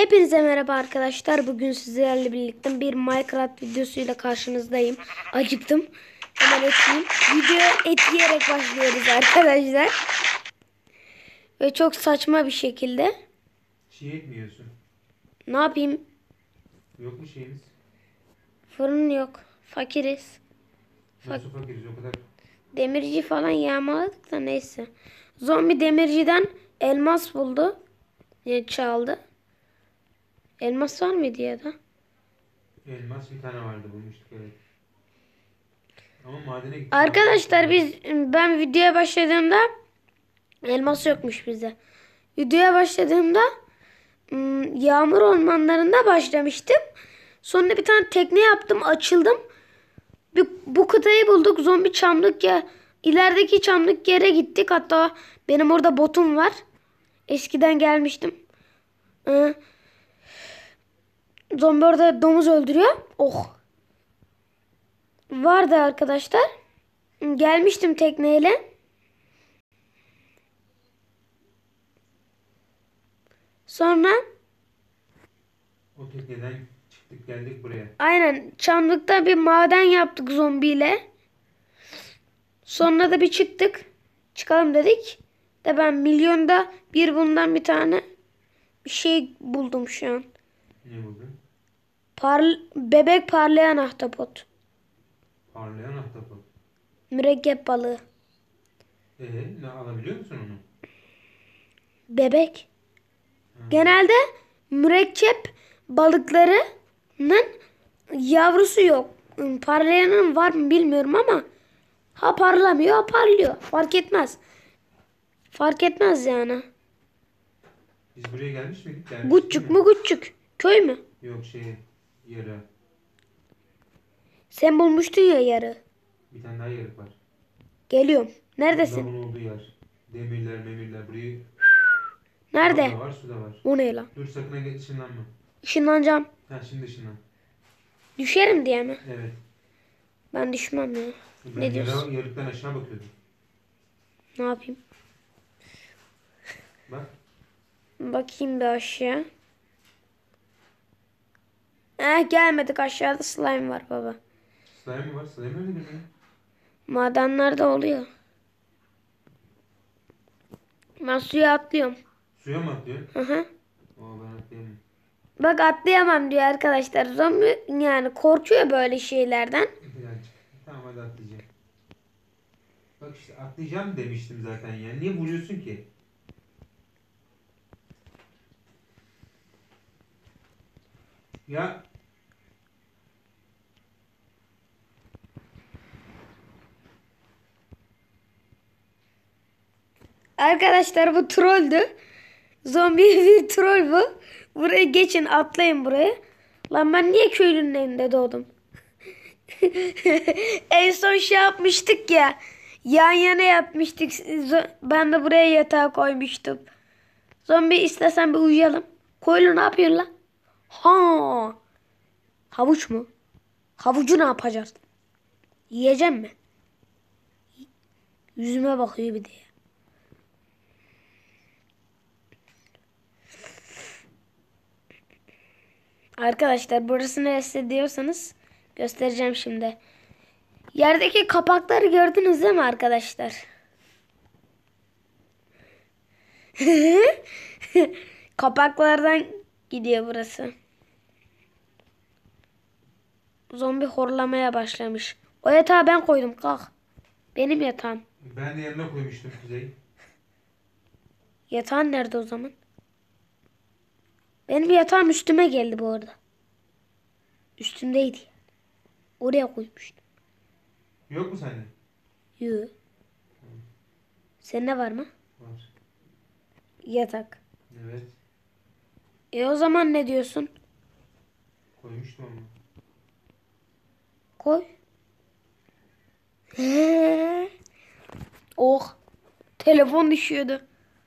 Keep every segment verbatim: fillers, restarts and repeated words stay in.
Hepinize merhaba arkadaşlar. Bugün sizlerle birlikte bir Minecraft videosuyla karşınızdayım. Acıktım. Hemen eteyim. Videoya et yiyerek başlıyoruz arkadaşlar. Ve çok saçma bir şekilde. Çiğ et mi yiyorsun? Ne yapayım? Yok mu şeyiniz? Fırın yok. Fakiriz. Nasıl fakiriz o kadar? Demirci falan yağmaladık da neyse. Zombi demirciden elmas buldu. Yani çaldı. Elmas var mıydı ya da? Elmas bir tane vardı bulmuştuk evet. Ama madene gittik. Arkadaşlar biz ben videoya başladığımda elmas yokmuş bize. Videoya başladığımda yağmur ormanlarında başlamıştım. Sonra bir tane tekne yaptım, açıldım. Bir, bu kıtayı bulduk. Zombi çamlık ya ilerideki çamlık yere gittik. Hatta benim orada botum var. Eskiden gelmiştim. Ee, zombi orada domuz öldürüyor. Oh. Vardı arkadaşlar. Gelmiştim tekneyle. Sonra O tekneden çıktık geldik buraya. aynen çamlıkta bir maden yaptık zombiyle. Sonra da bir çıktık. Çıkalım dedik. De ben milyonda bir bundan bir tane bir şey buldum şu an. Ne buldun? Par bebek parlayan ahtapot. Parlayan ahtapot. Mürekkep balığı. Ee, ne alabiliyor musun onu? Bebek. Ha. Genelde mürekkep balıklarının yavrusu yok. Parlayanın var mı bilmiyorum ama ha parlamıyor ha parlıyor. Fark etmez. Fark etmez yani. Biz buraya gelmiş miydik? Gelmiştik Guççuk mi? mu guççuk? Köy mü? Yok şey yarı. Sen bulmuştun ya yarı. Bir tane daha yarık var. Geliyorum. Neredesin? Lavun olduğu yer. Demirler memirler. Burayı Nerede? Lav da var su da var. O ne lan? Dur sakın ha ışınlanma. Işınlanacağım. Ha şimdi ışınlan. Düşerim diye mi? Evet. Ben düşmem ya. Ben Ne diyorsun? yarı, yarıktan aşağı bakıyordum. Ne yapayım? Bak. Bakayım bir aşağı. Eh gelmedik, aşağıda slime var baba. Slime mi var? Slime öyle mi? Madenlerde oluyor. Ben suya atlıyorum. Suya mı atlıyorsun? Hı hı. Oo ben atlayamam. Bak atlayamam diyor arkadaşlar. Zombi yani korkuyor böyle şeylerden. Birazcık. Tamam hadi atlayacağım. Bak işte atlayacağım demiştim zaten ya. Niye vuruyorsun ki? Ya Arkadaşlar bu trolldü. Zombi bir troll bu. Buraya geçin, atlayın buraya. Lan ben niye köylünün evinde doğdum? En son şey yapmıştık ya. Yan yana yatmıştık. Ben de buraya yatağı koymuştum. Zombi istesen bir uyuyalım. Koylu ne yapıyorsun lan? Ha. Havuç mu? Havucu ne yapacağız? Yiyeceğim mi? Yüzüme bakıyor bir de. Arkadaşlar burası neresi diyorsanız göstereceğim şimdi. Yerdeki kapakları gördünüz değil mi arkadaşlar? Kapaklardan gidiyor burası. Zombi horlamaya başlamış. O yatağı ben koydum, kalk. Benim yatağım. ben de yanına koymuştum Kuzey. Yatağın nerede o zaman? Benim yatağım üstüme geldi bu arada. Üstümdeydi. Oraya koymuştum. Yok mu sende? Yoo. Sende var mı? Var. Yatak. Evet. E o zaman ne diyorsun? Koymuştum ama. Koy. Oh. Telefon düşüyordu.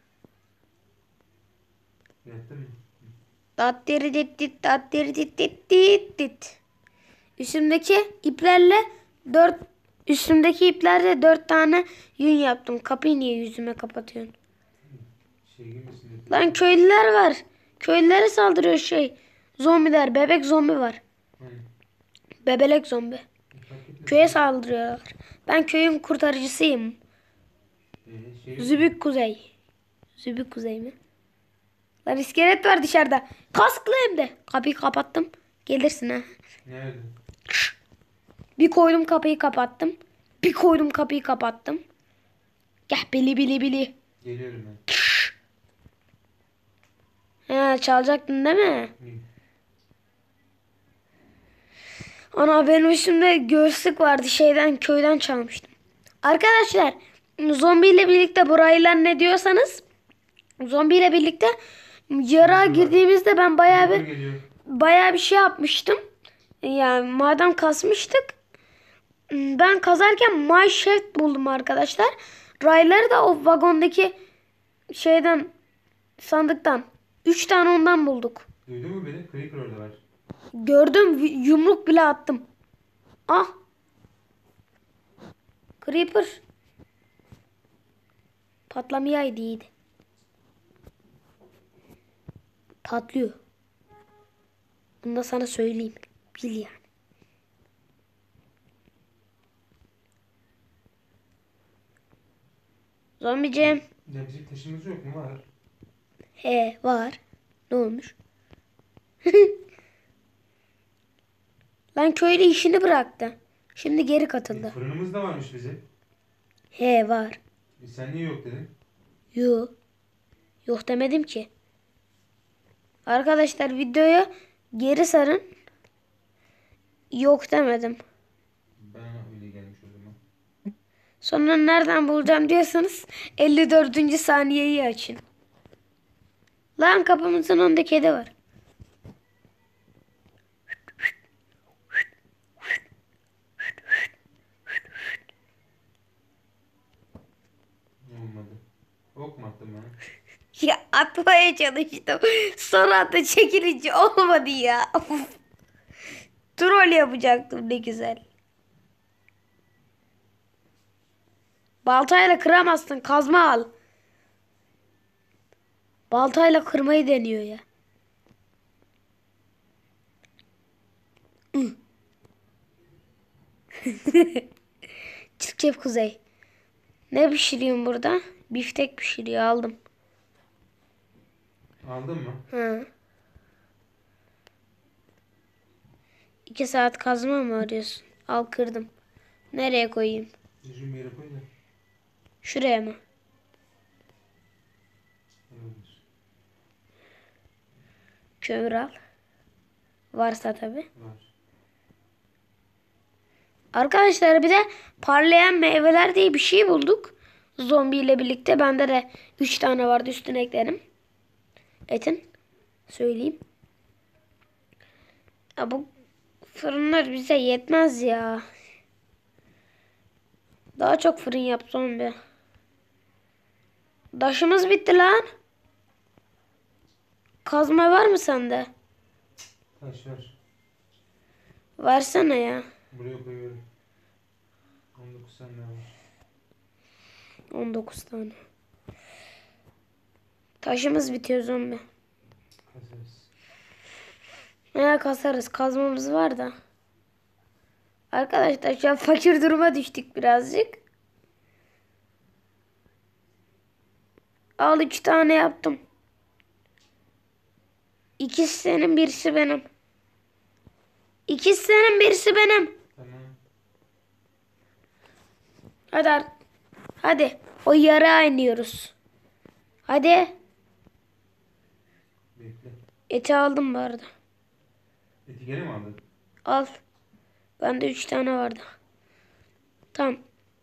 Yattın mı? Dat diri dit dit dat diri dit dit dit dit. Üstümdeki iplerle dört üstümdeki iplerle dört tane yün yaptım. Kapıyı niye yüzüme kapatıyorsun? Şey gibi misin? Lan köylüler var. Köylülere saldırıyor şey. Zombiler. Bebek zombi var. Hı. Bebelek zombi. Fark etmez. Köye saldırıyorlar. Ben köyün kurtarıcısıyım. Ee, şey, Zübük Kuzey. Zübük Kuzey mi? Lan iskelet var dışarıda. Kasklı hem de. Kapıyı kapattım. Gelirsin ha. nerede? Bir koydum kapıyı kapattım. Bir koydum kapıyı kapattım. Gel bili bili bili. Geliyorum ben. He çalacaktın değil mi? Hı. Ana benim üstümde göğüslük vardı. Şeyden köyden çalmıştım. Arkadaşlar zombiyle birlikte burayılar ne diyorsanız zombiyle birlikte yara girdiğimizde ben bayağı Doğru bir geliyor. bayağı bir şey yapmıştım. Yani madem kasmıştık. Ben kazarken My Shaft buldum arkadaşlar. Rayları da o vagondaki şeyden sandıktan. Üç tane ondan bulduk. Duydun mu beni? Creeper orada var. Gördüm yumruk bile attım. Ah. Creeper. Patlamayaydı iyiydi. Patlıyor. Bunu da sana söyleyeyim. Bil yani. Zombicim. Ya bizim taşımız yok mu? Var. He var. Ne olmuş? Lan köylü işini bıraktı. Şimdi geri E, katıldı. fırınımız da varmış bizim. He var. E, sen niye yok dedin? Yok. Yok demedim ki. Arkadaşlar videoya geri sarın. Yok demedim. Bana öyle gelmiş o zaman. Sonra nereden bulacağım diyorsanız elli dördüncü saniyeyi açın. Lan kapımızın önünde kedi var. Olmadı. Ok mu attın bana? Ya atmaya çalıştım. Sonra da çekilince olmadı ya. Troll yapacaktım ne güzel. Baltayla kıramazsın. Kazma al. Baltayla kırmayı deniyor ya. Çirkef Kuzey. Ne pişiriyorsun burada? Biftek pişiriyor aldım. Aldın mı? Hı. İki saat kazma mı arıyorsun? Al kırdım. Nereye koyayım? Düzgün bir yere koy da. Şuraya mı? Olabilir. Kömür al. Varsa tabi. Var. Arkadaşlar bir de parlayan meyveler diye bir şey bulduk. Zombi ile birlikte. Bende de üç tane vardı. Üstüne eklerim. Etin. Söyleyeyim. Ya bu fırınlar bize yetmez ya. Daha çok fırın yap zombi. Taşımız bitti lan. Kazma var mı sende? Taş var. Versene ya. Buraya koyuyorum. on dokuz tane daha var. on dokuz tane. Taşımız bitiyor zombi. Kasarız. Ne kasarız. Kazmamız var da. Arkadaşlar şu an fakir duruma düştük birazcık. Al üç tane yaptım. İkisi senin birisi benim. İkisi senin birisi benim. Tamam. Hadi. ar- Hadi. O yara iniyoruz. Hadi. Bekle. Eti aldım bu arada. Eti gene mi aldın? Al. Bende üç tane vardı. Tamam.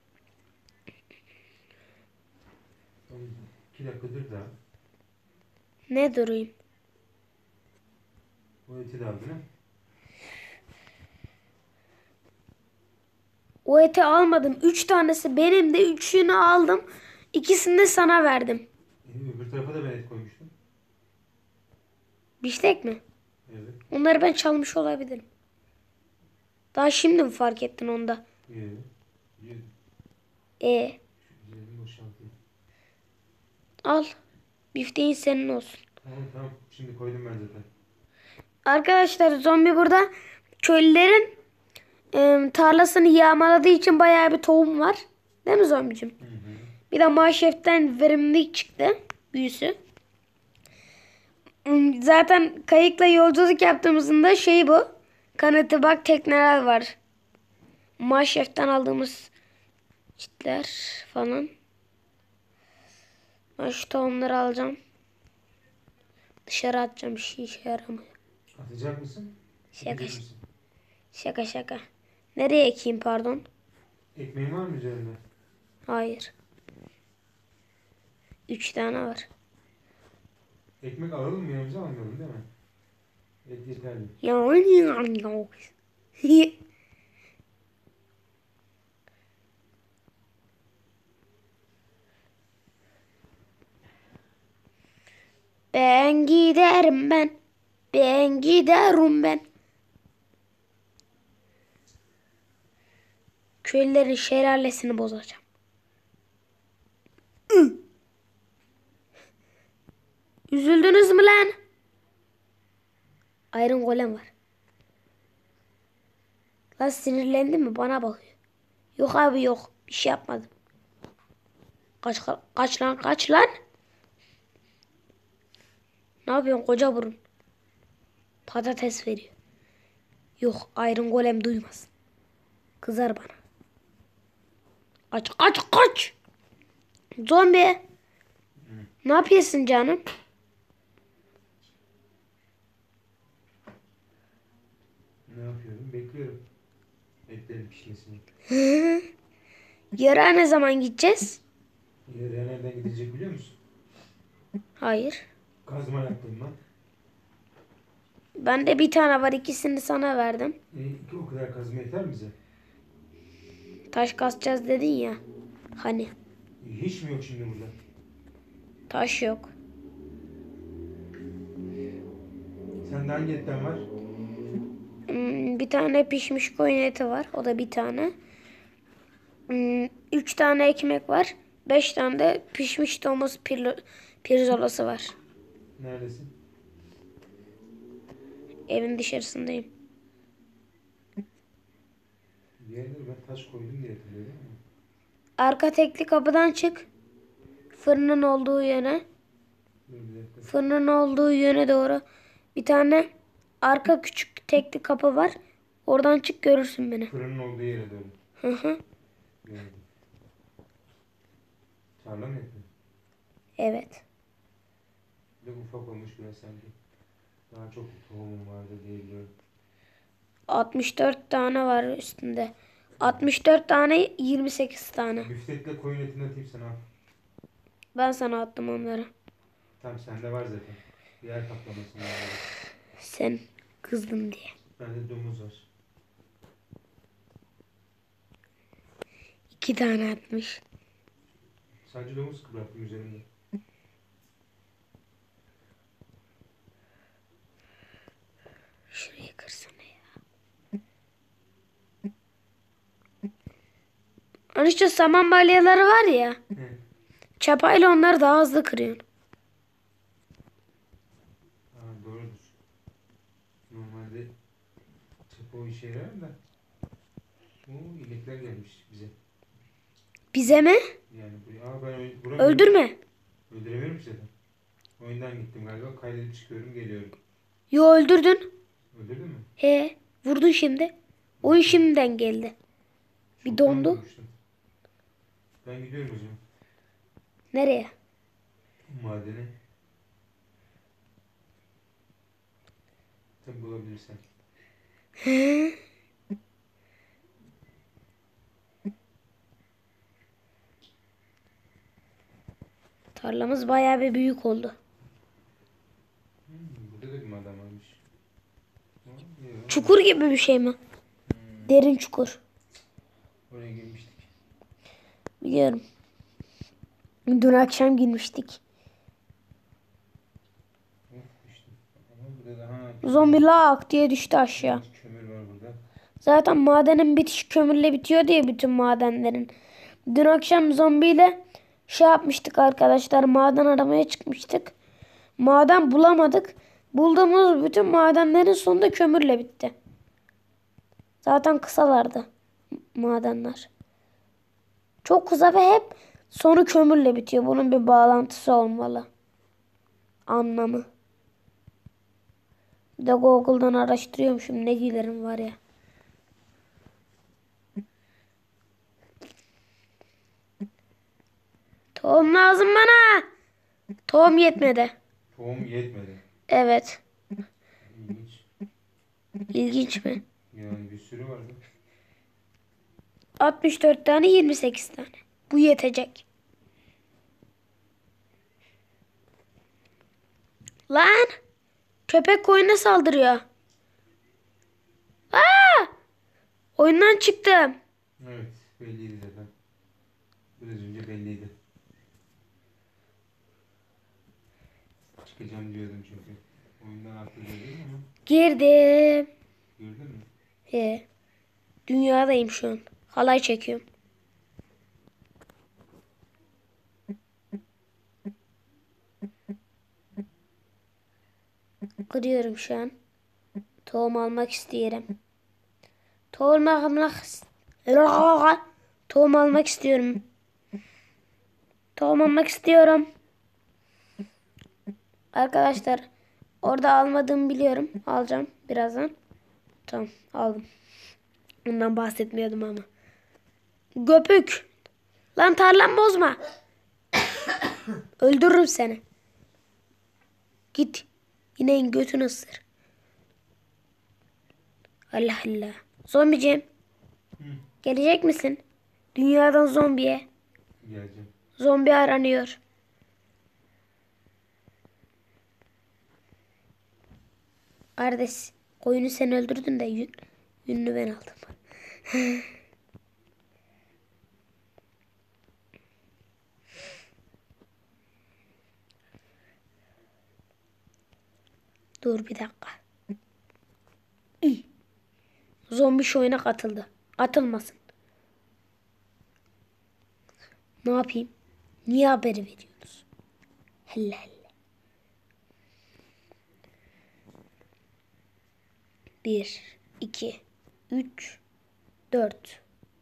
Oğlum, İki dakika dur da. Ne durayım? O eti de aldın ha? O eti almadım. Üç tanesi benim de üçünü aldım. İkisini de sana verdim. E, öbür tarafa da ben et koymuştum. Biftek mi? Evet. Onları ben çalmış olabilirim. Daha şimdi mi fark ettin onda? Yiyelim. Yiyelim. E Şu üzerini boşaltayım. al. Bifteğin senin olsun. Tamam tamam. Şimdi koydum ben zaten. Arkadaşlar zombi burada köylülerin e, tarlasını yağmaladığı için bayağı bir tohum var. Değil mi zombicim? Hı hı. Bir de Maşef'ten verimlilik çıktı. Büyüsü. Hmm, Zaten kayıkla yolculuk yaptığımızda şey bu. Kanıtı bak tekneler var. Maşef'ten aldığımız çitler falan. Ben şu tohumları alacağım. Dışarı atacağım. Bir şey işe yaramıyor. Atacak mısın? Şaka, Ekecek misin? şaka şaka. Nereye ekeyim pardon? Ekmeğin var mı üzerinde? Hayır. Üç tane var. Ekmek alalım mı yanımıza almayalım değil mi? Et yeterli. Ben giderim ben. Ben giderim ben. Köylülerin şelalesini bozacağım. Üzüldünüz mü lan? Iron Golem var. Lan sinirlendin mi? Bana bakıyor. Yok abi yok. Bir şey yapmadım. Kaç, kaç lan kaç lan. Ne yapıyorsun koca burun? Patates veriyor. Yok Iron Golem duymaz. Kızar bana. Kaç kaç kaç. Zombi. Ne yapıyorsun canım? Ne yapıyorum? Bekliyorum. Etlerin pişmesini. Yara ne zaman gideceğiz? İleriye nereden gidecek biliyor musun? Hayır. Kazma yaptım ben. Bende bir tane var. İkisini sana verdim. E, o kadar kazma yeter bize. Taş kasacağız dedin ya. Hani E, hiç mi yok şimdi burada? taş yok. Sende hangi etten var? Hmm, Bir tane pişmiş koyun eti var. O da bir tane. Hmm, Üç tane ekmek var. Beş tane de pişmiş domuz pirlo, pirzolası var. Neredesin? Evin dışarısındayım. Bir yerlere ben taş koydum diye hatırlıyorum ama. Arka tekli kapıdan çık. Fırının olduğu yöne. Dur bir dakika. Fırının olduğu yöne doğru. Bir tane arka küçük tekli kapı var. Oradan çık görürsün beni. Fırının olduğu yere doğru. Hı hı. Gördüm. Tarla mı yapıyor? Evet. Bir de ufak olmuş biraz sanki. Daha çok tohumum vardı diye biliyorum. altmış dört tane var üstünde. altmış dört tane yirmi sekiz tane. Müftetle koyun etini atayım sana al. Ben sana attım onları. Tamam sende var zaten. Diğer kaplamasını aldım. Sen kızdın diye. Bende domuz var. İki tane atmış. Sadece domuz kıvrattım üzerinde. Şurayı kırsana ya. Hani şu saman balyaları var ya. He. Çapayla onları daha hızlı kırıyorsun. Ha, doğrudur. Normalde çapa o işe yarar da. Oo, inekler gelmiş bize. Bize mi? Yani bu, aa ben oy- vuramıyorum. Öldürme. Öldüremiyorum ki zaten. Oyundan gittim galiba. Kaydedip çıkıyorum geliyorum. Yo öldürdün. Öldürdün mü? He vurdun şimdi. Oyun şimdiden geldi. Bir Çoktan dondu. vurmuştum. Ben gidiyorum o zaman. Nereye? Madene. Tabi bulabilirsen. Tarlamız bayağı bir büyük oldu. Hmm, burada da bir maden varmış. Ha, yok. Çukur gibi bir şey mi? Derin çukur. Oraya girmiştik. Biliyorum. Dün akşam girmiştik. Of işte. Ama burada da ha. Zombi lak diye düştü aşağı. Kömür var burada. Zaten madenin bitiş kömürle bitiyor diye bütün madenlerin. Dün akşam zombiyle şey yapmıştık arkadaşlar. Maden aramaya çıkmıştık. Maden bulamadık. Bulduğumuz bütün madenlerin sonunda kömürle bitti. Zaten kısalardı madenler. Çok kısa ve hep sonu kömürle bitiyor. Bunun bir bağlantısı olmalı. Anlamı. Bir de Google'dan araştırıyormuşum. Ne gülerim var ya. Tohum lazım bana. Tohum yetmedi. Tohum yetmedi. Evet. İlginç. İlginç mi? Yani bir sürü vardı. altmış dört tane, yirmi sekiz tane. Bu yetecek. Lan! Köpek koyuna saldırıyor. Aa! Oyundan çıktım. Evet, belliydi zaten. Biraz önce belliydi. Çıkacağım diyordum çünkü. Oyundan atlayacağım ama Girdim. gördün mü? He. Dünyadayım şu an. Halay çekiyorum. Kırıyorum şu an. Tohum almak istiyorum. Tohum almak Tohum almak istiyorum. Tohum almak istiyorum. Arkadaşlar orada almadığımı biliyorum. Alacağım birazdan. Tamam aldım. Ondan bahsetmiyordum ama. Göpük. Lan tarlam bozma. Öldürürüm seni. Git. İneğin götünü ısır. Allah Allah. Zombicim. Hı. Gelecek misin? Dünyadan zombiye. Geleceğim. Zombi aranıyor. Kardeş. Koyunu sen öldürdün de yün, yününü ben aldım. Dur bir dakika. İyi. Zombi şu oyuna katıldı. Katılmasın. Ne yapayım? Niye haberi veriyorsunuz? Helle helle. Bir, iki, üç, dört.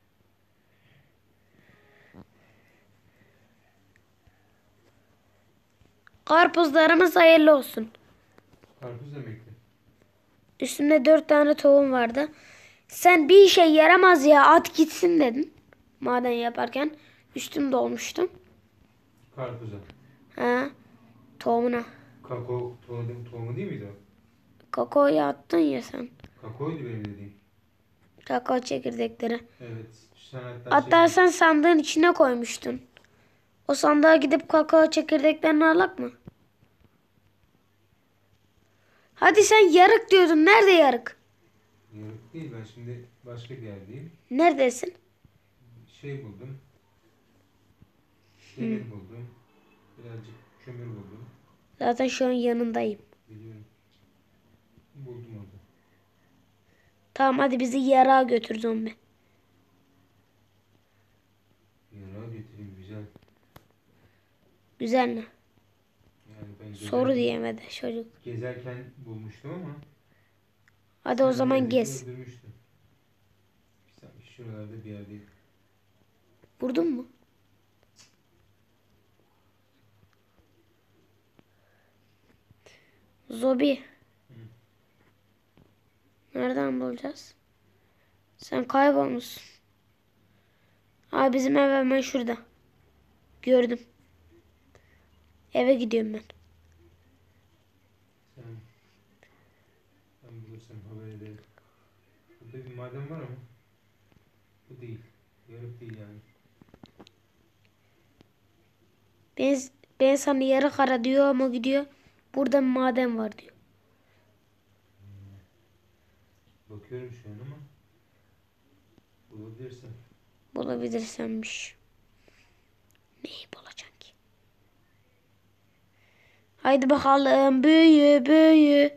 Karpuzlarımız hayırlı olsun. Karpuz demekti. Üstümde dört tane tohum vardı. Sen bir işe yaramaz ya at gitsin dedin. Maden yaparken üstüm dolmuştum. Karpuza. Ha, tohumuna. Kakao tohumu, tohumu değil miydi o? Kakaoyu attın ya sen. Kakaoydu benim dediğim. Kakao çekirdekleri. Evet. Sen hatta, Hatta şey, sen sandığın içine koymuştun. O sandığa gidip kakao çekirdeklerini alak mı? Hadi sen yarık diyordun. Nerede yarık? yarık değil, ben şimdi başka bir yerdeyim. Neredesin? Şey buldum. Demir buldum. Birazcık kömür buldum. Zaten şu an yanındayım. Biliyorum. Buldum orada. Tamam hadi bizi yarağa götür zombi. Yarağı getireyim, güzel. Güzel mi? Yani ben Soru gezerken, diyemedi çocuk. gezerken bulmuştum ama Hadi o sen zaman neredeyse gez. öldürmüştün. Sanki şuralarda bir yerdeyim. Vurdun mu? Zobi. Nereden bulacağız? Sen kaybolmuşsun. Abi bizim ev hemen şurada. Gördüm. Eve gidiyorum ben. Sen, ben bulursam haber ederim. Burada bir maden var ama bu değil. Yarık değil yani. Ben, ben sana yarı kara diyor ama gidiyor. Burada bir maden var diyor. Bakıyorum şu an ama bulabilirsem. Bulabilirsenmiş. Neyi bulacaksın ki? Haydi bakalım büyü büyü.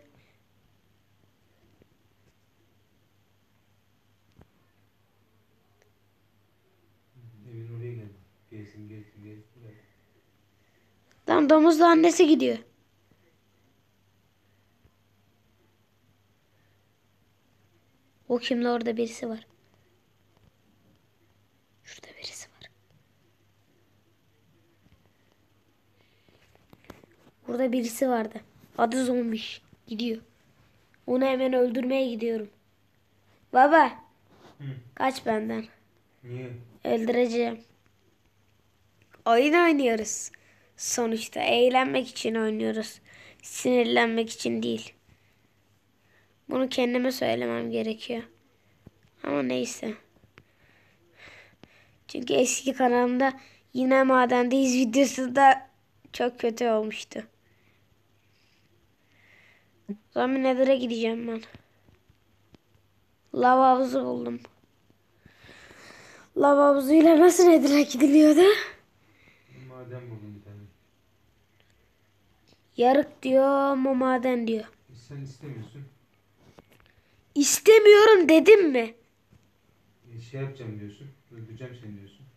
Evin oraya geldim. Gezdim gezdim gezdim. geldim. Lan domuzla annesi gidiyor. O kimle, orada birisi var. Şurada birisi var. Burada birisi vardı. Adı zombiş. Gidiyor. Onu hemen öldürmeye gidiyorum. Baba. Hı. Kaç benden. Niye? Öldüreceğim. Oyun oynuyoruz. Sonuçta eğlenmek için oynuyoruz. Sinirlenmek için değil. Bunu kendime söylemem gerekiyor. Ama neyse. Çünkü eski kanalımda yine madendeyiz videosu da çok kötü olmuştu. Zombi Nether'a gideceğim ben. Lava havuzu buldum. Lava havuzuyla nasıl Nether'a gidiliyordu? Maden buldum bir tane. Yarık diyor ama maden diyor. E sen istemiyorsun. İstemiyorum dedim mi? E şey yapacağım diyorsun. Öldüreceğim seni diyorsun.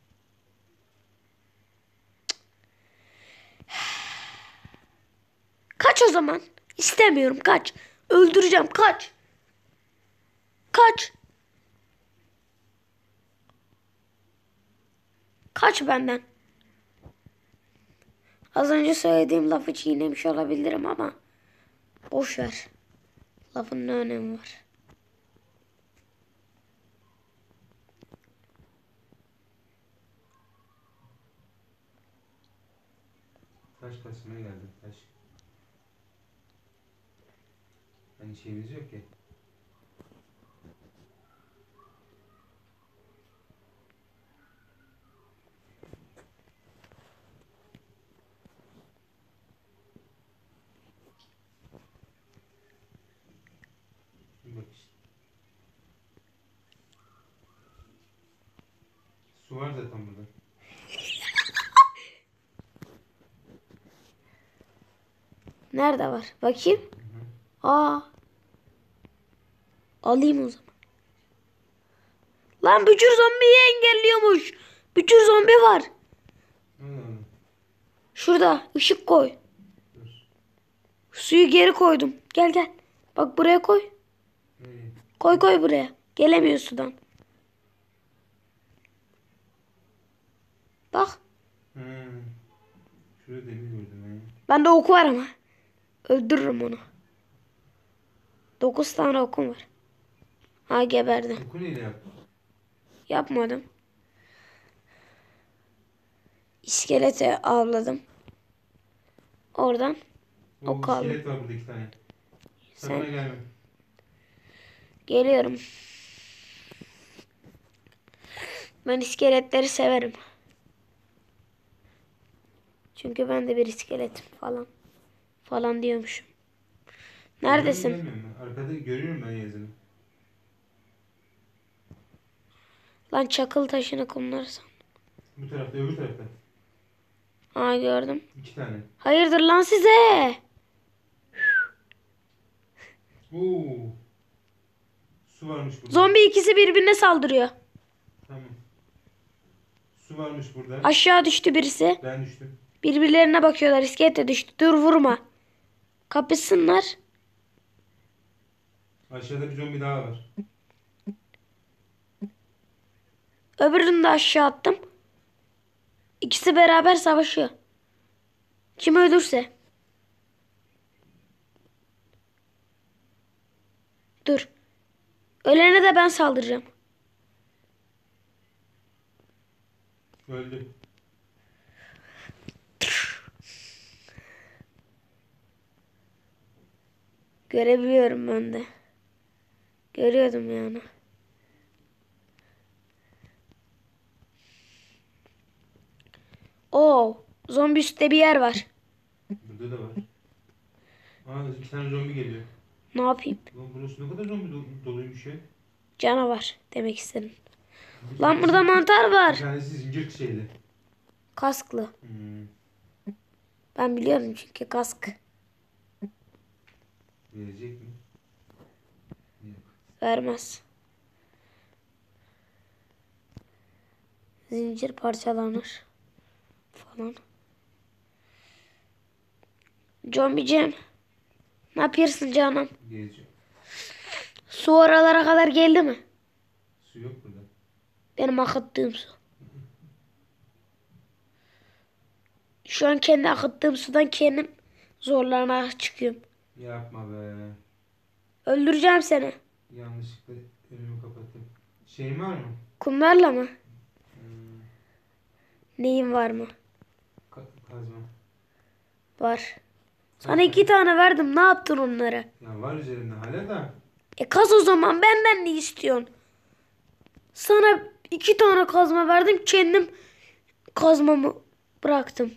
Kaç o zaman. İstemiyorum, kaç. Öldüreceğim, kaç. Kaç. Kaç benden. Az önce söylediğim lafı çiğnemiş olabilirim ama boş ver. Lafın ne önemi var? Taş kasmaya geldim. Taş. Hani şeyimiz yok ki. Bak işte. Su var zaten burada. Nerede var? Bakayım. Hı hı. Aa. Alayım o zaman. Lan bücür zombiyi engelliyormuş. Bücür zombi var. Allah Allah. Şurada ışık koy. Dur. Suyu geri koydum. Gel gel. Bak buraya koy. Nereye? Koy koy buraya. Gelemiyor sudan. Bak. Hı. Şurada demir gördüm ben ya. Bende oku var ama. Öldürürüm onu. Dokuz tane okum var. Ha, geberdi. Oku neyle yaptın? Yapmadım. İskeleti avladım. Oradan Oo, ok aldım. iskelet var burada iki tane. Sakın Sen gelme. geliyorum. Ben iskeletleri severim. Çünkü ben de bir iskeletim falan. Falan diyormuşum. Neredesin? Gelmiyor mu? Arkada görüyorum ben yazını. Lan çakıl taşını kumlarsan. Bu tarafta, öbür tarafta. Aa, gördüm. İki tane. Hayırdır lan size? Oo. Su varmış burada. Zombi ikisi birbirine saldırıyor. Tamam. Su varmış burada. Aşağı düştü birisi. Ben düştüm. Birbirlerine bakıyorlar. İskelet de düştü. Dur vurma. Kapışsınlar. Aşağıda bir zombi daha var. Öbürünü de aşağı attım. İkisi beraber savaşıyor. Kim ölürse. Dur. Ölene de ben saldıracağım. Öldü. Görebiliyorum ben de. Görüyordum yani. Oo, zombi üstte bir yer var. Burada da var. Aa, iki tane zombi geliyor. Ne yapayım? Lan burası ne kadar zombi do- doluymuş ya. Canavar demek istedim. Bir Lan tanesi- burada mantar Bir var. tanesi zincir şeyli. Kasklı. Hmm. Ben biliyorum çünkü kask. Verecek mi? Yok. Vermez. Zincir parçalanır. Falan. Zombicim. Ne yapıyorsun canım? Geleceğim. Su oralara kadar geldi mi? Su yok burada. Benim akıttığım su. Şu an kendi akıttığım sudan kendim zorlanarak çıkıyorum. Yapma be. Öldüreceğim seni. Yanlışlıkla önümü kapattım. Şeyin var mı? Kumlarla mı? Hmm, Neyin var mı? ka- kazma. Var. Sana Kaç iki tane? tane verdim. Ne yaptın onları? Ya var üzerinde hala da. E kaz o zaman. Benden ne istiyorsun? Sana iki tane kazma verdim. Kendim kazmamı bıraktım.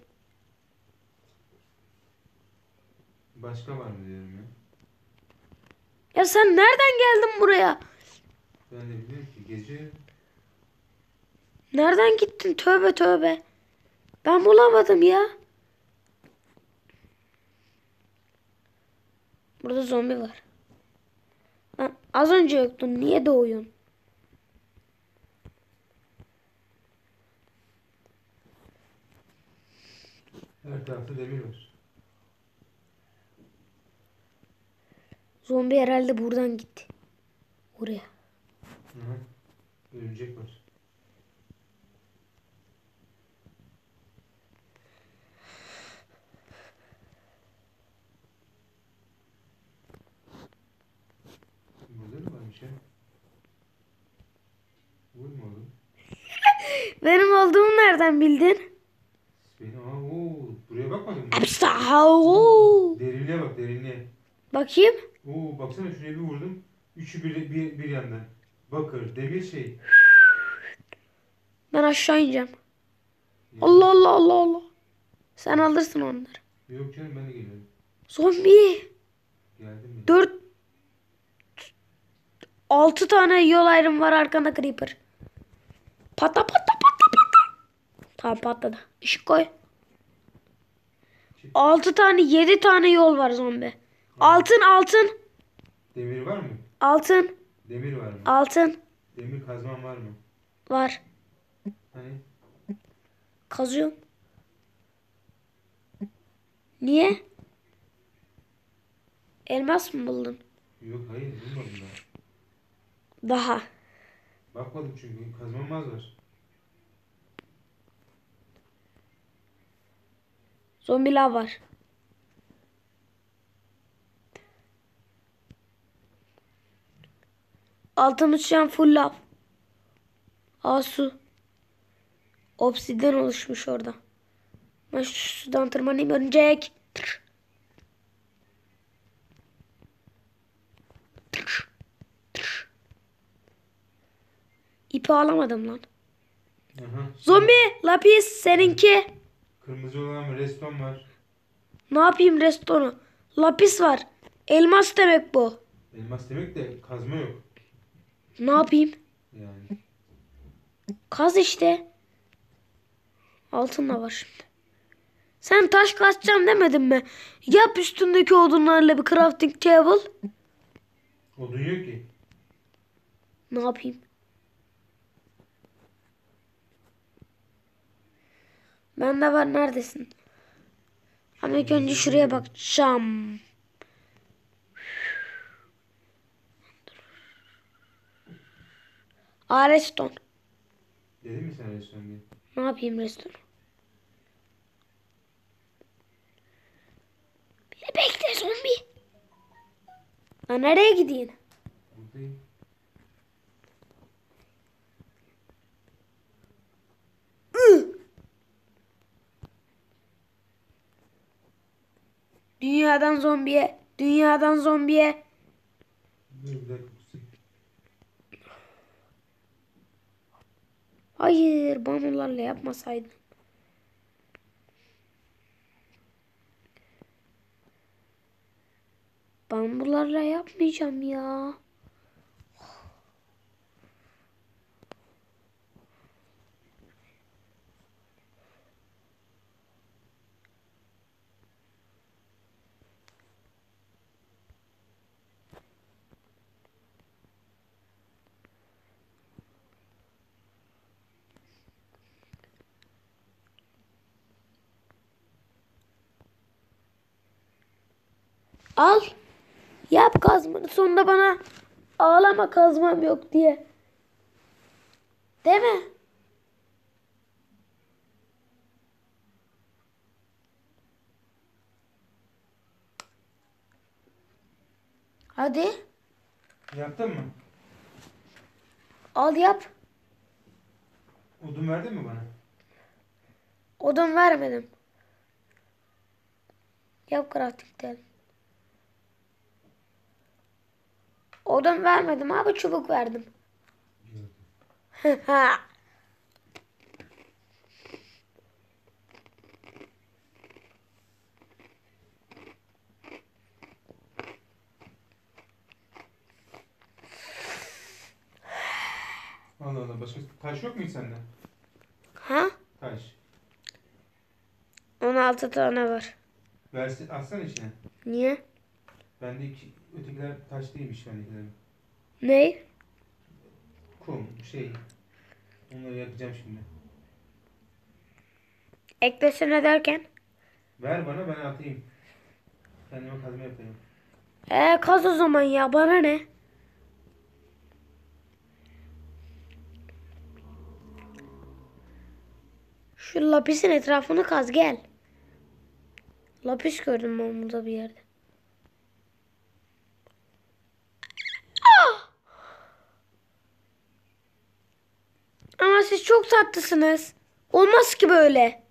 Başka var mı diyorum ya. Ya sen nereden geldin buraya? Ben de biliyorum ki gece Nereden gittin? Tövbe tövbe. Ben bulamadım ya. Burada zombi var. Lan az önce yoktun. Niye doğuyorsun? her tarafta demir var. Zombi herhalde buradan gitti. Oraya. Hı hı. Örümcek var. Burada mı varmış ya? Vurma oğlum. Benim olduğumu nereden bildin? Beni aa oo buraya bakmadın mı? Abstau. Derinliğe bak derinliğe. Bakayım. Oo baksana şuraya bir vurdum. Üçü bir, bir, bir yandan. Bakır, demir şey. Ben aşağı ineceğim. Ya, Allah Allah Allah Allah. Sen alırsın onları. yok canım ben de geliyorum. Zombi. Geldim bile. Dört. Altı tane yol ayrım var arkanda creeper. Patla patla patla patla. Tamam patladı. Işık koy. Altı tane yedi tane yol var zombi. Altın altın. Demir var mı? Altın. Demir var mı? Altın. Demir kazman var mı? Var. Hani? Kazıyorum. Niye? Elmas mı buldun? Yok hayır bulmadım daha. Daha. Bakmadım çünkü kazmam az var. Zombiler var. Altımız şu an full lav. Aa su. Obsidyen oluşmuş orada. Ben şu sudan tırmanayım örümcek. İpi alamadım lan. Aha. Zombi, lapis seninki. Kırmızı olan reston var. Ne yapayım restonu? Lapis var. Elmas demek bu. Elmas demek de kazma yok. Ne yapayım? Yani. Kaz işte. Altın da var şimdi. Sen taş kazacağım demedin mi? Yap üstündeki odunlarla bir crafting table. Odun yok ki. Ne yapayım? Bende var neredesin? Ama ilk önce şuraya bakacağım. Aa reston. Dedim mi sen reston diye? Ne yapayım reston? Beni bekle zombi. Lan nereye gideyim? Buradayım. Dünyadan zombiye. Dünyadan zombiye. Dur bir dakika kusayım. Hayır bambularla yapmasaydım. Bambularla yapmayacağım ya. Al. Yap kazmanı. Sonunda bana ağlama kazmam yok diye. Değil mi? Hadi. Yaptın mı? Al yap. Odun verdin mi bana? Odun vermedim. Yap crafting'den. Odun vermedim abi, çubuk verdim. Ha. Allah Allah. Başka taş yok mu hiç sende? Ha? Taş. on altı tane var. Versin, atsana içine. Niye? Bende iki, ötekiler taş değilmiş bendekilerin. Ne? Kum, şey. Onları yapacağım şimdi. Eklesene derken? Ver bana, ben atayım. Kendime kazma yapayım. Ee kaz o zaman ya, bana ne? Şu lapisin etrafını kaz gel. Lapis gördüm ben burada bir yerde. Ah! Ama siz çok tatlısınız. Olmaz ki böyle.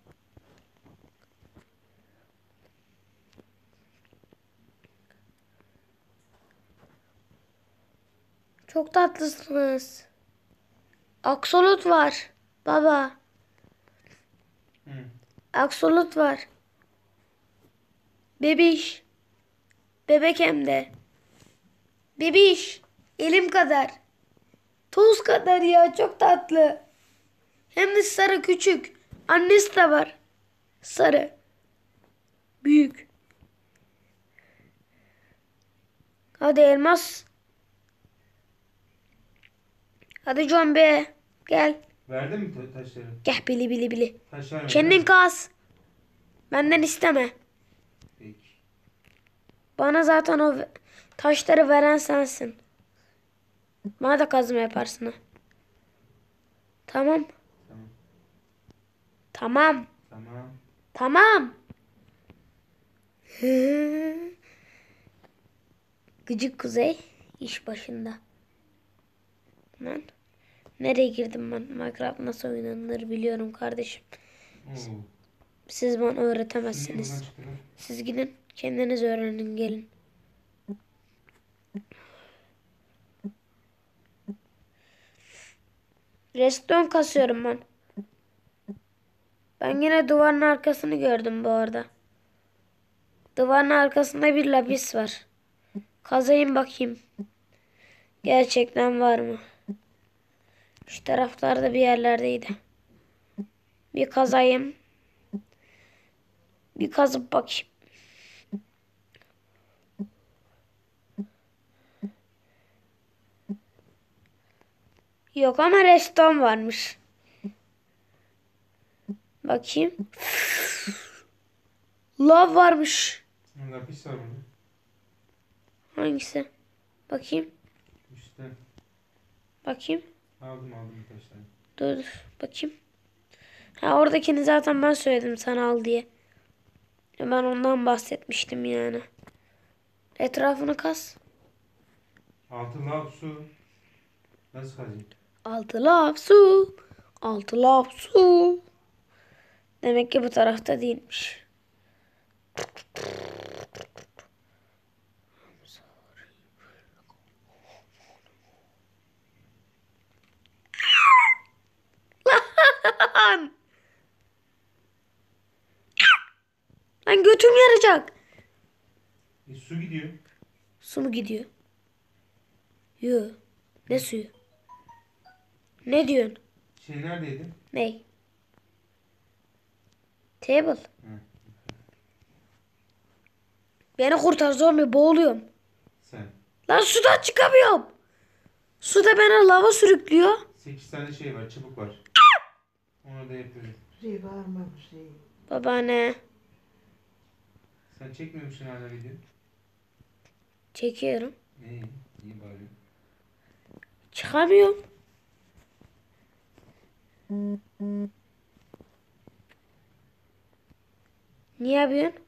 Çok tatlısınız. Aksolot var. Baba. Hı. Aksolot var. Bebiş. Bebek hem de. Bebiş. Elim kadar. Toz kadar ya, çok tatlı. Hem de sarı, küçük. Annesi de var. Sarı. Büyük. Hadi elmas. Hadi John be. Gel. Verdin mi ta- taşları? Gel bili bili bili. Taş vermedin. Kendin değil mi? kaz. Benden isteme. Peki. Bana zaten o ve- taşları veren sensin. Bana da kazma yaparsın ha. Tamam. Tamam. Tamam. Tamam. Tamam. Gıcık Kuzey iş başında. Ben nereye girdim ben? Minecraft nasıl oynanır biliyorum kardeşim. Oo. Siz bana Niye buradan öğretemezsiniz. çıktılar? Siz gidin kendiniz öğrenin gelin. Redstone kasıyorum ben. Ben yine duvarın arkasını gördüm bu arada. Duvarın arkasında bir lapis var. Kazayım bakayım. Gerçekten var mı? Şu taraflarda bir yerlerdeydi. Bir kazayım. Bir kazıp bakayım. Yok ama redstone varmış. Bakayım. Lav varmış. Lapis var burada. Hangisi? Bakayım. İşte. Bakayım. Aldım aldım bir taşları. Dur dur. Bakayım. Ha, oradakini zaten ben söyledim sana al diye. Ben ondan bahsetmiştim yani. Etrafını kaz. Altı lav su. Nasıl kazayım? Altı lav su. Altı lav su. Demek ki bu tarafta değilmiş. Lan! Lan götüm yarayacak. E, su gidiyor. Su mu gidiyor? Yo. Ne suyu? Ne diyorsun? Şey neredeydi? Ney? Table. Hı. Beni kurtar zombi, boğuluyorum. Sen. Lan sudan çıkamıyorum. Suda beni lava sürüklüyor. Sekiz tane şey var, çubuk var. Onu da yapıyorum. Şey bağırma bir şey. Babaanne. Sen çekmiyor musun hala video? Çekiyorum. İyi, iyi bari. Çıkamıyorum. Niye yapıyorsun?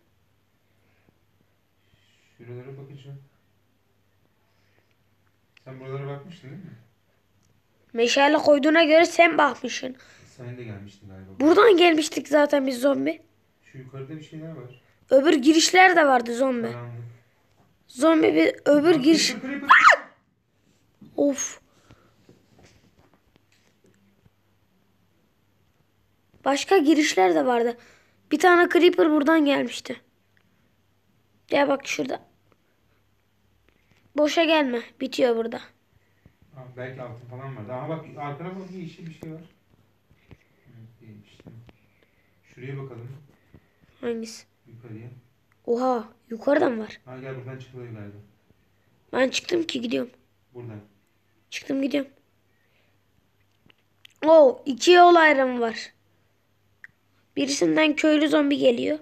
Şuralara bakacağım. Sen buralara bakmıştın değil mi? Meşale koyduğuna göre sen bakmışsın. Sen de gelmiştin galiba. Buradan gelmiştik zaten biz zombi. Şu yukarıda bir şeyler var. Öbür girişler de vardı zombi. Karanlık. Zombi bir öbür Bak, giriş. creeper, creeper. Of. Başka girişler de vardı. Bir tane creeper buradan gelmişti. Ya bak şurada. Boşa gelme. Bitiyor burada. Aa, belki altın falan vardı. Ama bak arkana bak, bir yeşil bir şey var. Hı, değilmiş, tamam. Şuraya bakalım. Hangisi? Yukarıya. Oha. Yukarıdan var. Ha gel, buradan çıkılıyor galiba. Ben çıktım ki gidiyorum. Buradan. Çıktım gidiyorum. Oo, iki yol ayrımı var. Birisinden köylü zombi geliyor.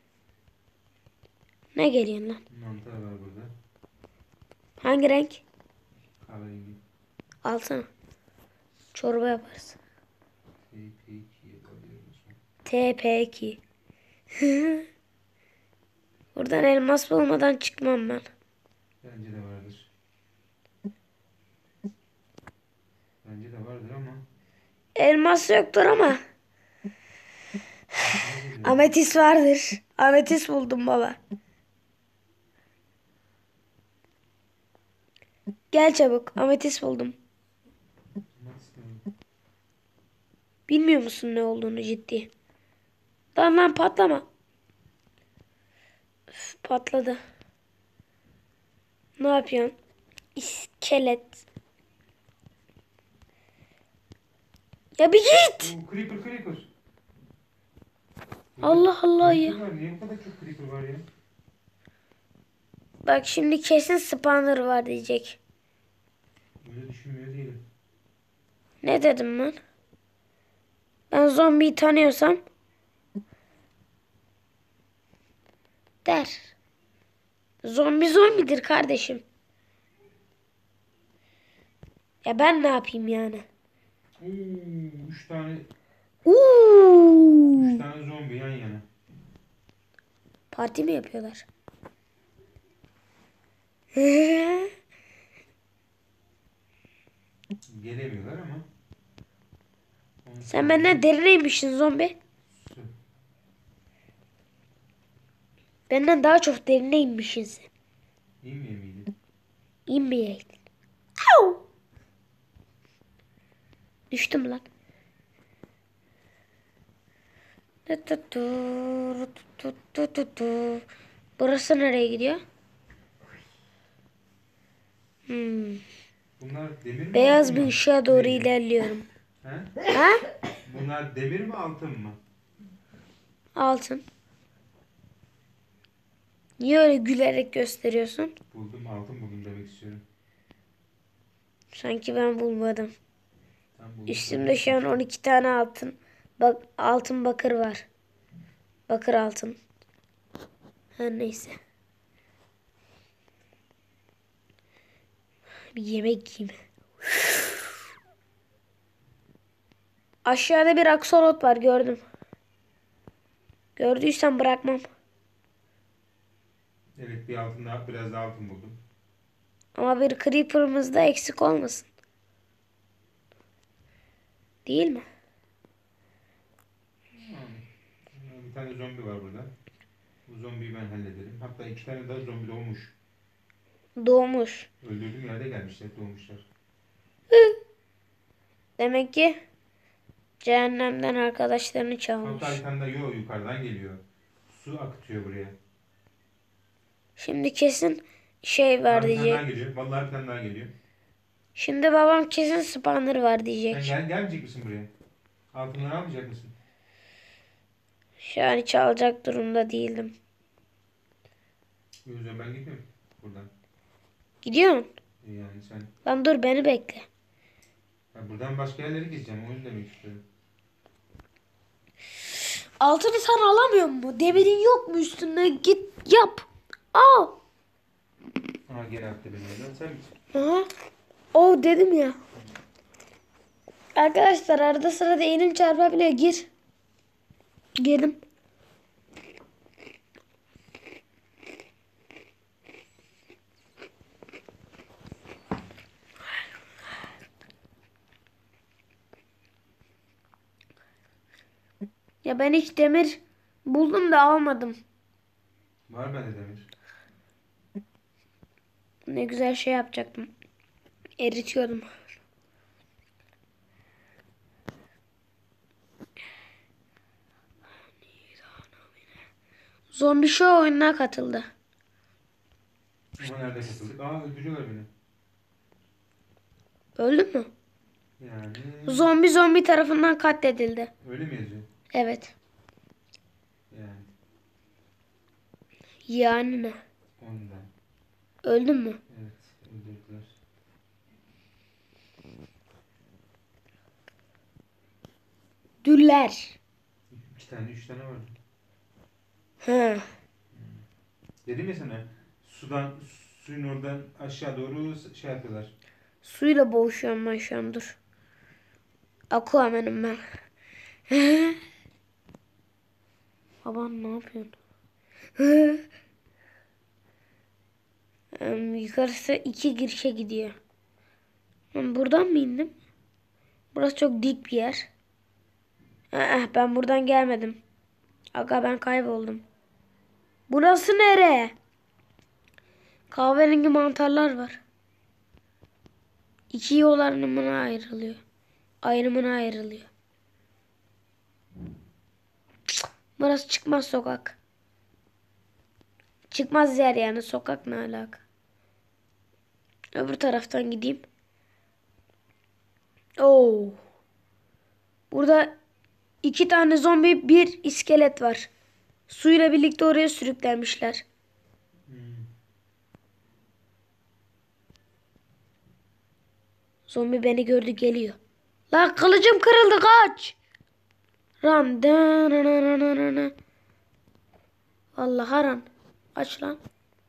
Ne geliyor lan? Mantar var burada. Hangi renk? Kahverengi. Alsana. Çorba yaparız. Şey, peki. Alıyoruz. T P iki. Buradan elmas bulmadan çıkmam ben. Bence de vardır. Bence de vardır ama. Elmas yoktur ama. Ametis vardır. Ametis buldum baba. Gel çabuk. Ametis buldum. Bilmiyor musun ne olduğunu ciddi? Lan lan patlama. Üf, patladı. Ne yapıyorsun? İskelet. Ya bir git. Oo, creeper, creeper. Allah Allah ya. Creeper var. Niye bu kadar çok creeper var ya? Bak şimdi kesin spawner var diyecek. Öyle düşünmüyor değilim. Ne dedim ben? Ben zombiyi tanıyorsam der. Zombi zombidir kardeşim. Ya ben ne yapayım yani? Oo, üç tane, Uuu. üç tane zombi yan yana. Parti mi yapıyorlar? Gelemiyorlar ama. Sen benden derineymişsin zombi. Su. Benden daha çok derineymişsin sen. İnmiyor miydi? İnmeyeydin. Au! Düştüm lan. Tu tu tu, tu tu tu tu. Burası nereye gidiyor? Hmm. Bunlar demir mi? Beyaz altın bir mı? ışığa doğru Neydi? ilerliyorum. He? Ha? Bunlar demir mi altın mı? Altın. Niye öyle gülerek gösteriyorsun? Buldum, altın buldum demek istiyorum. Sanki ben bulmadım. Sen buldun. Üstümde şu an on iki tane altın. Bak altın bakır var. Bakır altın. Her neyse. Bir yemek yiyeyim. Aşağıda bir aksolot var gördüm. Gördüysen bırakmam. Evet, bir altın daha, biraz daha altın buldum. Ama bir creeper'ımız da eksik olmasın. Değil mi? Yani, bir tane zombi var burada. Bu zombiyi ben hallederim. Hatta iki tane daha zombi doğmuş. Doğmuş. Öldürdüğüm yerde gelmişler, doğmuşlar. Demek ki cehennemden arkadaşlarını çalmış. Hatta bir tane daha yo, yukarıdan geliyor. Su akıtıyor buraya. Şimdi kesin şey var Ha, bir tane daha diyecek. geliyor. Vallahi bir tane daha geliyor. Şimdi babam kesin spawner var Sen diyecek. gel, gelmeyecek misin buraya? Altınları almayacak mısın? Şu an hiç alacak durumda değildim. O yüzden ben gidiyorum buradan. Gidiyorsun. E Yani sen... Lan dur beni bekle. Ben buradan başka yerlere gideceğim. Onu demek istiyorum. Altını sen alamıyor mu? Demirin yok mu üstünde? Git yap. Aa. Aha, gene attı beni oradan. Sen misin? Aha. O dedim ya. Arkadaşlar arada sırada elim çarpabiliyor. Gir. Girdim. Ya ben hiç demir buldum da almadım. Var bende demir. Ne güzel şey yapacaktım. Eritiyordum. Zombi Show oyununa katıldı. Ama nerede katıldık? Aa öldürüyorlar beni. Öldü mü? Yani Zombi zombi tarafından katledildi. öyle mi yazıyor? Evet. Yani Yani ne? ondan. Öldün mü? Evet öldürdüler. Düller. İki tane üç tane vardı. He. Dedim ya sana sudan suyun oradan aşağı doğru şey yapıyorlar. Suyla boğuşuyorum ben şu an, dur. Aquaman'ım ben. Baban ne yapıyorsun? Em, Yukarısı iki girişe gidiyor. Ben buradan mı indim? Burası çok dik bir yer. Aa, ben buradan gelmedim. Aga ben kayboldum. Burası nere? Kahverengi mantarlar var. İki yol ayrımına ayrılıyor. Ayrımına ayrılıyor. Burası çıkmaz sokak. Çıkmaz yer yani, sokak ne alaka? Öbür taraftan gideyim. Oo. Burada iki tane zombi, bir iskelet var. Suyla birlikte oraya sürüklenmişler. Hmm. Zombi beni gördü, geliyor. Lan kılıcım kırıldı, kaç. Ran. Dananana. Vallahi ran. Kaç lan.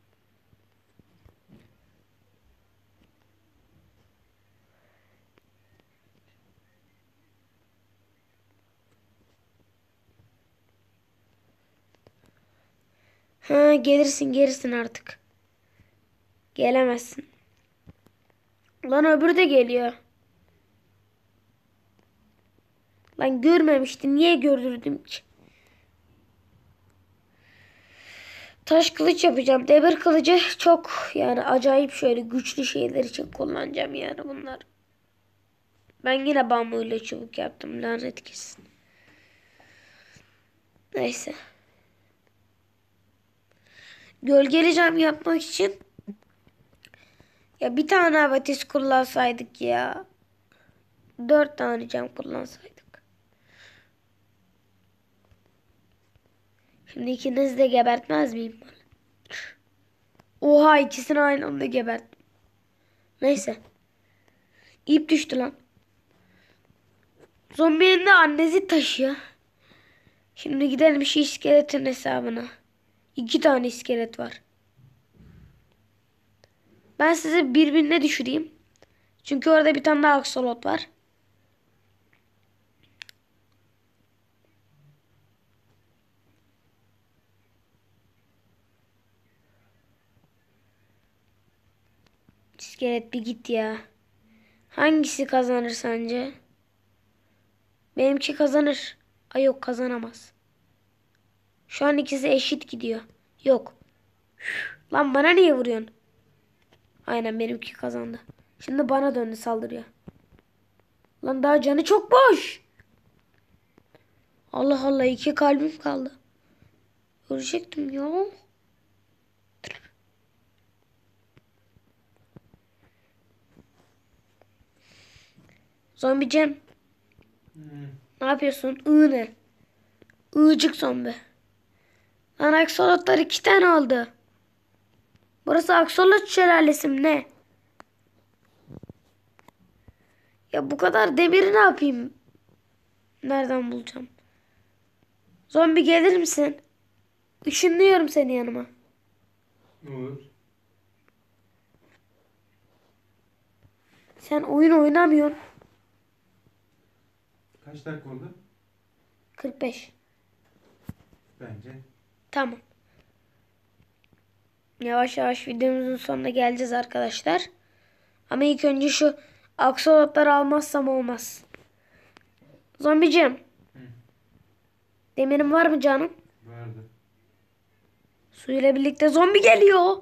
Ha, gelirsin gelirsin artık. Gelemezsin. Lan öbürü de geliyor. Lan görmemiştim. Niye gördürdüm ki? Taş kılıç yapacağım. Demir kılıcı çok yani acayip şöyle güçlü şeyler için kullanacağım yani bunlar. Ben yine bambuyla çubuk yaptım. Lanet gitsin. Neyse. Gölgeli cam yapmak için ya bir tane abatis kullansaydık ya. Dört tane cam kullansaydık. Şimdi ikinizi de gebertmez miyim? Oha, ikisini aynı anda geberttim. Neyse. İp düştü lan. Zombinin de annesi taşıyor. Şimdi gidelim şu iskeletin hesabına. İki tane iskelet var. Ben sizi birbirine düşüreyim. Çünkü orada bir tane daha aksolot var. İskelet bir git ya. Hangisi kazanır sence? Benimki kazanır. Ay yok, kazanamaz. Şu an ikisi eşit gidiyor. Yok. Üf, lan bana niye vuruyorsun? Aynen, benimki kazandı. Şimdi bana döndü, saldırıyor. Lan daha canı çok boş. Allah Allah, iki kalbim kaldı. Ölecektim ya. Zombi Cem. Hmm. Ne yapıyorsun? I ne? Icık zombi. Lan aksolotlar iki tane oldu. Burası aksolot şelalesi mi ne? Ya bu kadar demiri ne yapayım? Nereden bulacağım? Zombi gelir misin? Işınlıyorum seni yanıma. Olur. Sen oyun oynamıyorsun. Kaç dakika oldu? kırk beş. Bence. Tamam. Yavaş yavaş videomuzun sonuna geleceğiz arkadaşlar. Ama ilk önce şu aksolotları almazsam olmaz. Zombicim. Hı. Demirin var mı canım? Vardı. Suyla birlikte zombi geliyor.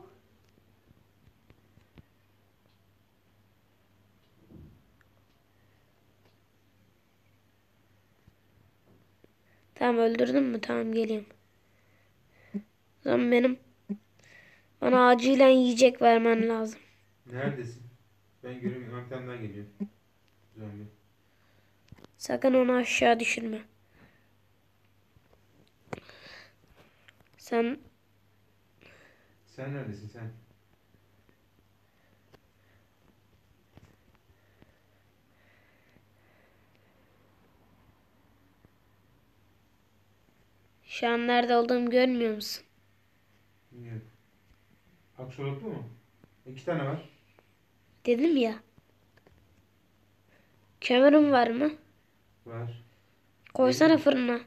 Tamam öldürdün mü? Tamam geliyorum. Zaman benim bana acilen yiyecek vermen lazım. Neredesin? Ben göremiyorum. Arkamdan geliyor. Zombi. Sakın onu aşağı düşürme. Sen Sen neredesin sen? şu an nerede olduğumu görmüyor musun? Bilmiyorum. Aksolotlu mu? İki tane var. Dedim ya. Kömürün var mı? Var. Koysana Demir. fırına.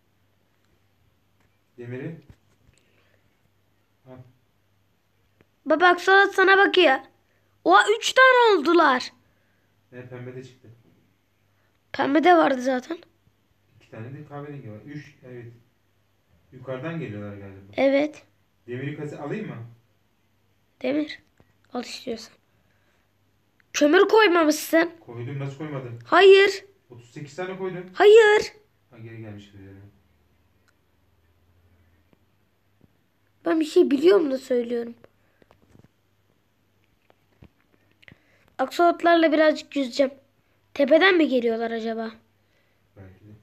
Demiri. Al. Baba aksolot sana bakıyor. Oha üç tane oldular. Ne pembe de çıktı. Pembe de vardı zaten. İki tane de kahverengi var. Üç. Evet. Yukarıdan geliyorlar galiba. Evet. Demiri kazı alayım mı? Demir. Al istiyorsan. Kömür koymamışsın. Koydum. Nasıl koymadın? Hayır. otuz sekiz tane koydum. Hayır. Ha geri gelmiş üzerine. Ben bir şey biliyorum da söylüyorum. Aksolotlarla birazcık yüzeceğim. Tepeden mi geliyorlar acaba? Belki de.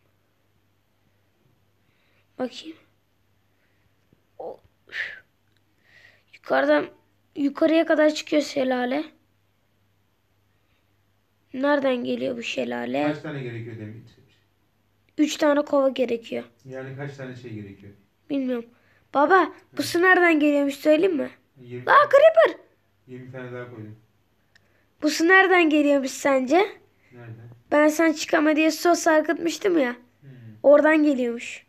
Bakayım. O- üf. Yukarıdan yukarıya kadar çıkıyor şelale. Nereden geliyor bu şelale? Kaç tane gerekiyor demir? Üç tane kova gerekiyor. Yani kaç tane şey gerekiyor? Bilmiyorum. Baba bu su nereden geliyormuş söyleyeyim mi? yirmi, Aa creeper. yirmi tane daha koydum. Bu su nereden geliyormuş sence? Nerede? Ben sen çıkama diye su sarkıtmıştım ya. Hmm. Oradan geliyormuş.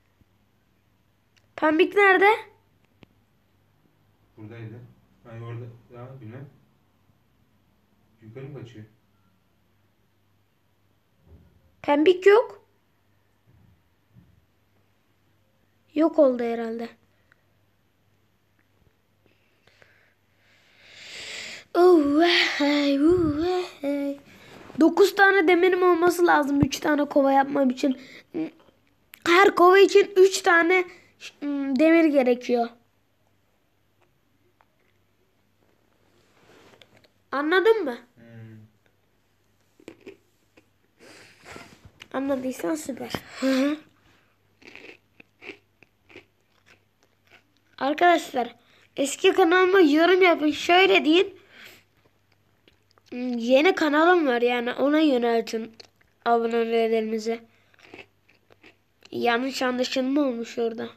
Pembik nerede? Buradaydı. Ay orada. Ya bilmem. Yukarı mı kaçıyor? Pembik yok. Yok oldu herhalde. Oh, hey, oh, hey. Dokuz tane demirim olması lazım. Üç tane kova yapmam için. Her kova için üç tane ım, demir gerekiyor. Anladın mı? Hmm. Anladıysan süper. Hı hı. Arkadaşlar eski kanalıma yorum yapın. Şöyle deyin. Yeni kanalım var yani ona yöneltin abonelerimizi. Yanlış anlaşılma olmuş orada.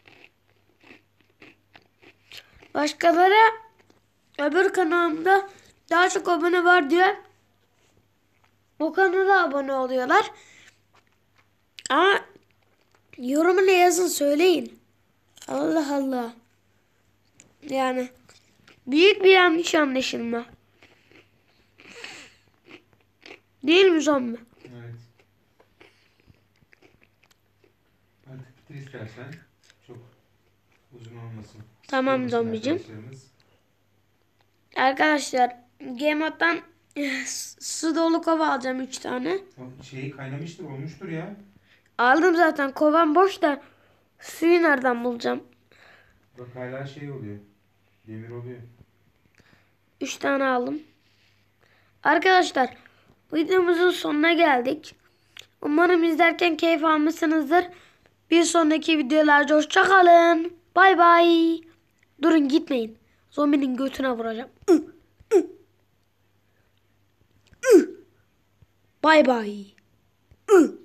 Başkaları öbür kanalımda daha çok abone var diyor. O kanala abone oluyorlar. Ama yorumunu yazın söyleyin. Allah Allah. Yani büyük bir yanlış anlaşılma. Değil mi zombi? Evet. Artık bitir istersen. Çok uzun olmasın. Tamam Sıkılmasın zombicim. arkadaşlarımız. Arkadaşlar Game Mode'dan su dolu kova alacağım üç tane. O şeyi kaynamıştır, olmuştur ya. Aldım zaten kovam boş da suyu nereden bulacağım? Bak hala şey oluyor. Demir oluyor. üç tane aldım. Arkadaşlar videomuzun sonuna geldik. Umarım izlerken keyif almışsınızdır. Bir sonraki videolarda hoşça kalın. Bay bay. Durun gitmeyin. Zombinin götüne vuracağım. Bay bay.